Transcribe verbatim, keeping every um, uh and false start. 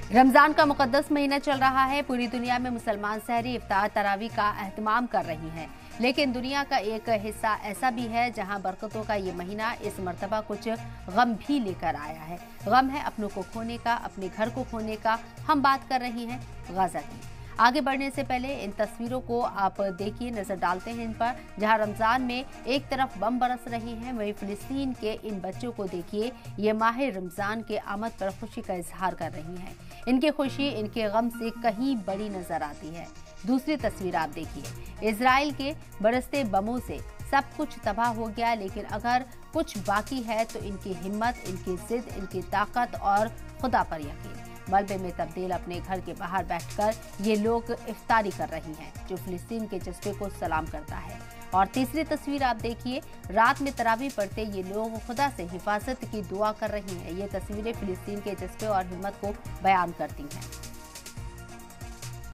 रमजान का मुकद्दस महीना चल रहा है। पूरी दुनिया में मुसलमान सहरी इफ्तार तरावी का एहतमाम कर रही हैं, लेकिन दुनिया का एक हिस्सा ऐसा भी है जहां बरकतों का ये महीना इस मर्तबा कुछ गम भी लेकर आया है। गम है अपनों को खोने का, अपने घर को खोने का। हम बात कर रहे हैं गाजा की। आगे बढ़ने से पहले इन तस्वीरों को आप देखिए, नजर डालते हैं इन पर, जहां रमजान में एक तरफ बम बरस रहे हैं, वहीं फिलिस्तीन के इन बच्चों को देखिए, ये माह रमजान के आमद पर खुशी का इजहार कर रही हैं। इनकी खुशी इनके गम से कहीं बड़ी नजर आती है। दूसरी तस्वीर आप देखिए, इजराइल के बरसते बमों से सब कुछ तबाह हो गया, लेकिन अगर कुछ बाकी है तो इनकी हिम्मत, इनकी जिद, इनकी ताकत और खुदा पर यकीन। मलबे में तब्दील अपने घर के बाहर बैठकर ये लोग इफ्तारी कर रही हैं, जो फिलिस्तीन के जज्बे को सलाम करता है। और तीसरी तस्वीर आप देखिए, रात में तरावी पढ़ते ये लोग खुदा से हिफाजत की दुआ कर रही हैं। ये तस्वीरें फिलिस्तीन के जज्बे और हिम्मत को बयान करती हैं।